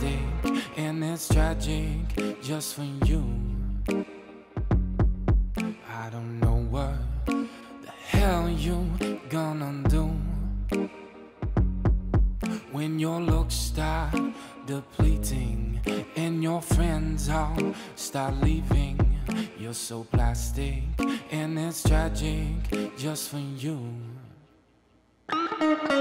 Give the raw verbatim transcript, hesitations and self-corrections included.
plastic, and it's tragic just for you. I don't know what the hell you gonna do when your looks start depleting and your friends all start leaving. You're so plastic, and it's tragic just for you.